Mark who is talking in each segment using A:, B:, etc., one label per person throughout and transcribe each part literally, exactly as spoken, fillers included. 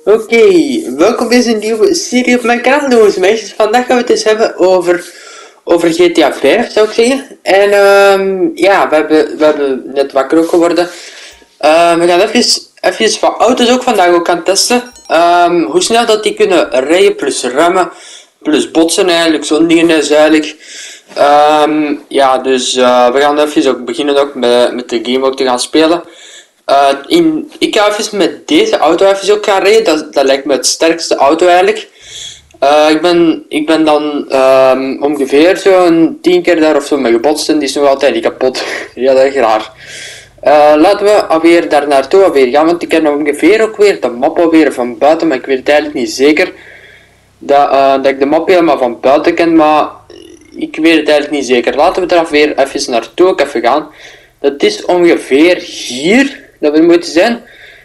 A: Oké, okay, welkom bij een nieuwe serie op mijn kanaal, jongens en meisjes. Vandaag gaan we het eens hebben over, over G T A vijf, zou ik zeggen. En um, ja, we hebben, we hebben net wakker ook geworden. Uh, we gaan even, even wat auto's ook vandaag ook gaan testen. Um, hoe snel dat die kunnen rijden, plus remmen, plus botsen eigenlijk, zo'n dingen is eigenlijk. Um, ja, dus uh, we gaan even ook beginnen ook met, met de game ook te gaan spelen. Uh, in, ik ga even met deze auto even ook gaan rijden, dat, dat lijkt me het sterkste auto eigenlijk. Uh, ik, ben, ik ben dan um, ongeveer zo'n tien keer daar of zo mee gebotst en die is nog altijd niet kapot. Heel erg raar. Uh, laten we alweer daar naartoe alweer gaan, want ik ken ongeveer ook weer de map alweer van buiten, maar ik weet het eigenlijk niet zeker dat, uh, dat ik de map helemaal van buiten ken, maar ik weet het eigenlijk niet zeker. Laten we er weer even naartoe ook even gaan. Dat is ongeveer hier dat we moeten zijn.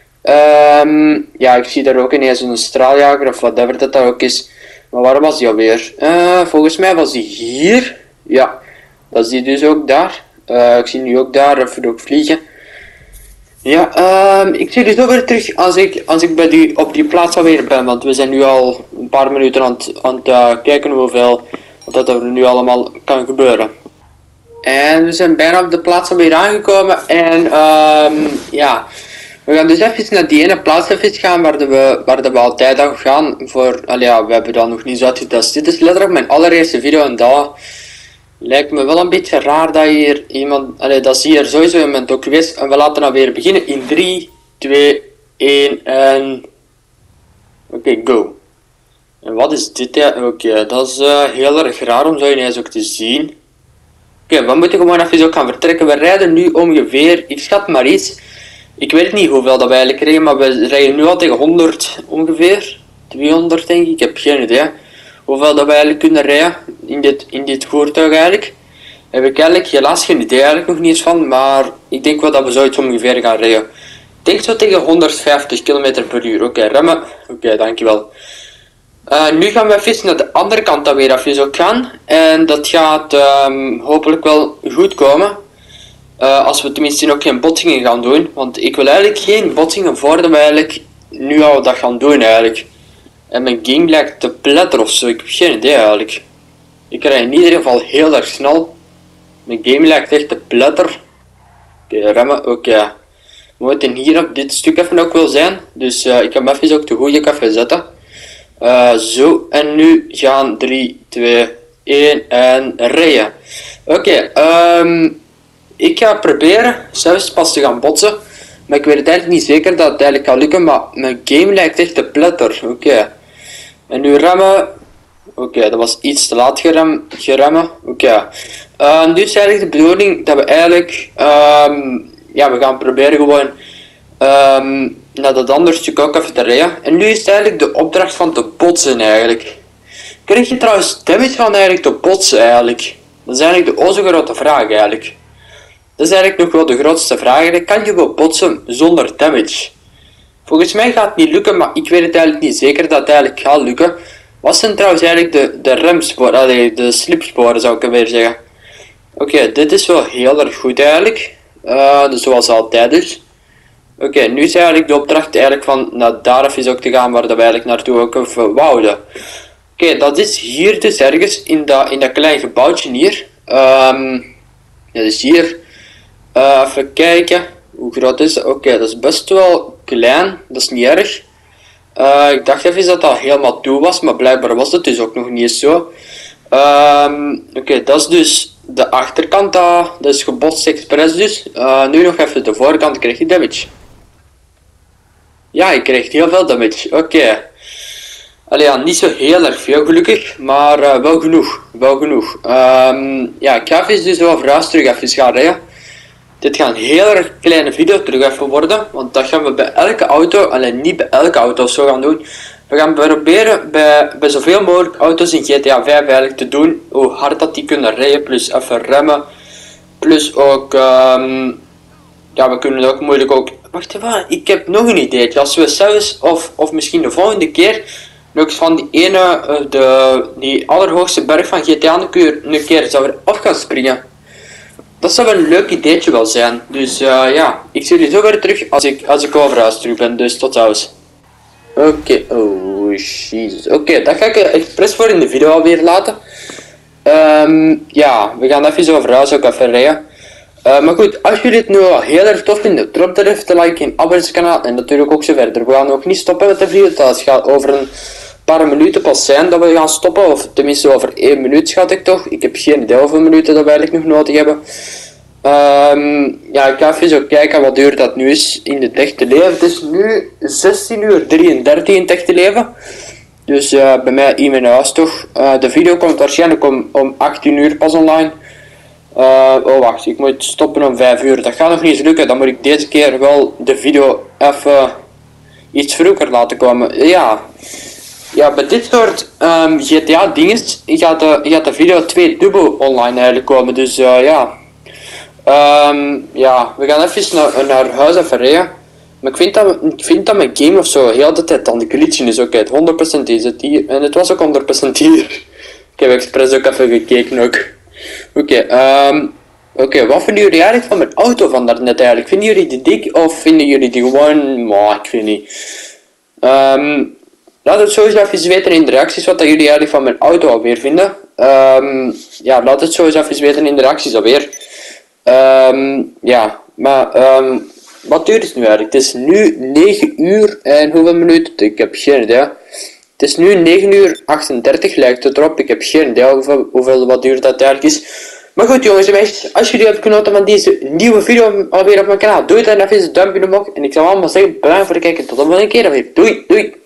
A: Um, ja, ik zie daar ook ineens een straaljager of whatever dat dat ook is. Maar waar was die alweer? Uh, volgens mij was die hier. Ja, dat is die dus ook daar. Uh, ik zie nu ook daar even ook vliegen. Ja, um, ik zie dus ook weer terug als ik, als ik bij die, op die plaats alweer ben. Want we zijn nu al een paar minuten aan het, aan het uh, kijken hoeveel wat dat er nu allemaal kan gebeuren. En we zijn bijna op de plaats alweer aangekomen en um, ja, we gaan dus even naar die ene plaats even gaan waar, de we, waar de we altijd aan gaan voor, al ja, we hebben dat nog niet zo uitgetest. Dit is letterlijk mijn allereerste video en dat lijkt me wel een beetje raar dat hier iemand, allee, dat is hier sowieso een moment ook geweest en we laten dan weer beginnen in drie, twee, één en oké, okay, go. En wat is dit? Ja? Oké, okay, dat is uh, heel erg raar om zo ineens ook te zien. Oké, okay, we moeten gewoon even ook gaan vertrekken. We rijden nu ongeveer, ik schat maar iets. Ik weet niet hoeveel dat we eigenlijk rijden, maar we rijden nu al tegen honderd ongeveer. tweehonderd denk ik, ik heb geen idee. Hoeveel dat we eigenlijk kunnen rijden in dit, in dit voertuig eigenlijk. Heb ik eigenlijk helaas geen idee eigenlijk nog niet eens van, maar ik denk wel dat we zoiets ongeveer gaan rijden. Ik denk zo tegen honderdvijftig kilometer per uur. Oké, okay, remmen. Oké, okay, dankjewel. Uh, nu gaan we even naar de andere kant dan weer even ook gaan. En dat gaat um, hopelijk wel goed komen. Uh, als we tenminste ook geen botsingen gaan doen. Want ik wil eigenlijk geen botsingen voordat we eigenlijk nu al dat gaan doen eigenlijk. En mijn game lijkt te pletteren ofzo. Ik heb geen idee eigenlijk. Ik rij in ieder geval heel erg snel. Mijn game lijkt echt te pletteren. Oké, okay, remmen. Oké. Okay. We moeten hier op dit stuk even ook wel zijn. Dus uh, ik ga hem even ook de goede even zetten. Uh, zo, en nu gaan drie, twee, één en rijden. Oké, okay, um, ik ga proberen zelfs pas te gaan botsen. Maar ik weet het eigenlijk niet zeker dat het eigenlijk kan lukken, maar mijn game lijkt echt te pletter. Oké. Okay. En nu remmen. Oké, okay, dat was iets te laat gerem, geremmen. Oké. Okay. Uh, nu is eigenlijk de bedoeling dat we eigenlijk, um, ja, we gaan proberen gewoon um, naar dat andere stuk ook even te rijden. En nu is het eigenlijk de opdracht van te botsen eigenlijk. Krijg je trouwens damage van eigenlijk te botsen eigenlijk? Dat is eigenlijk de onze grote vraag eigenlijk. Dat is eigenlijk nog wel de grootste vraag. Kan je wel botsen zonder damage? Volgens mij gaat het niet lukken, maar ik weet het eigenlijk niet zeker dat het eigenlijk gaat lukken. Wat zijn trouwens eigenlijk de, de remsporen, allee, de slipsporen zou ik weer zeggen. Oké, okay, dit is wel heel erg goed eigenlijk. Uh, dus zoals altijd dus. Oké, okay, nu is eigenlijk de opdracht eigenlijk van naar daar even ook te gaan waar we eigenlijk naartoe ook even wouden. Oké, okay, dat is hier dus ergens in dat, in dat klein gebouwtje hier. Um, dat is hier. Uh, even kijken, hoe groot is dat? Oké, okay, dat is best wel klein, dat is niet erg. Uh, ik dacht even dat dat helemaal toe was, maar blijkbaar was dat dus ook nog niet eens zo. Um, Oké, okay, dat is dus de achterkant, dat, dat is gebotst expres dus. Uh, nu nog even de voorkant, krijg je damage. Ja, ik krijg heel veel damage, oké. Okay. Allee, ja, niet zo heel erg veel gelukkig, maar uh, wel genoeg, wel genoeg. Um, ja, ik ga even dus wel verhuis terug even gaan rijden. Dit gaat een heel erg kleine video terug even worden, want dat gaan we bij elke auto, alleen niet bij elke auto zo gaan doen. We gaan proberen bij, bij zoveel mogelijk auto's in G T A vijf eigenlijk te doen, hoe hard dat die kunnen rijden, plus even remmen. Plus ook, um, ja, we kunnen ook moeilijk ook, wacht even, ik heb nog een idee. Als we zelfs, of, of misschien de volgende keer, nog eens van die ene, de, die allerhoogste berg van G T A een keer, een keer zouden af gaan springen. Dat zou wel een leuk ideetje wel zijn. Dus uh, ja, ik zie jullie zo weer terug als ik, als ik overhuis terug ben. Dus tot thuis. Oké, okay. Oh jezus. Oké, okay, dat ga ik er expres voor in de video alweer laten. Um, ja, we gaan even over huis ook even rijden. Uh, maar goed, als jullie het nu al heel erg tof vinden, drop er even te liken en abonneer het kanaal en natuurlijk ook zo verder. We gaan ook niet stoppen met de video, dat gaat over een paar minuten pas zijn dat we gaan stoppen, of tenminste over één minuut schat ik toch. Ik heb geen idee hoeveel minuten dat we eigenlijk nog nodig hebben. Um, ja, ik ga even zo kijken wat duur dat nu is in het echte leven. Het is nu zestien uur drieëndertig in het echte leven. Dus uh, bij mij in mijn huis toch. Uh, de video komt waarschijnlijk om, om achttien uur pas online. Uh, oh wacht, ik moet stoppen om vijf uur. Dat gaat nog niet eens lukken. Dan moet ik deze keer wel de video even iets vroeger laten komen. Ja, ja bij dit soort um, G T A dingen gaat de, gaat de video twee dubbel online eigenlijk komen. Dus uh, ja. Um, ja, we gaan even naar, naar huis even rijden. Maar ik vind, dat, ik vind dat mijn game of zo heel de tijd aan de glitchen is. Oké, okay, het honderd procent is het hier. En het was ook honderd procent hier. Ik heb expres ook even gekeken ook. Oké, okay, um, oké, okay, wat vinden jullie eigenlijk van mijn auto van daarnet eigenlijk? Vinden jullie die dik of vinden jullie die gewoon... Maar ik weet niet. Um, laat het sowieso even weten in de reacties wat dat jullie eigenlijk van mijn auto alweer vinden. Um, ja, laat het sowieso even weten in de reacties alweer. Um, ja, maar um, wat duurt het nu eigenlijk? Het is nu negen uur en hoeveel minuten? Ik heb geen idee. Het is nu negen uur achtendertig lijkt het erop. Ik heb geen idee hoeveel, hoeveel wat duur dat eigenlijk is. Maar goed jongens en meisjes, als jullie hebben genoten van deze nieuwe video alweer op mijn kanaal, doe het dan even een duimpje omhoog. En ik zal allemaal zeggen, bedankt voor het kijken. Tot de volgende keer weer. Doei, doei.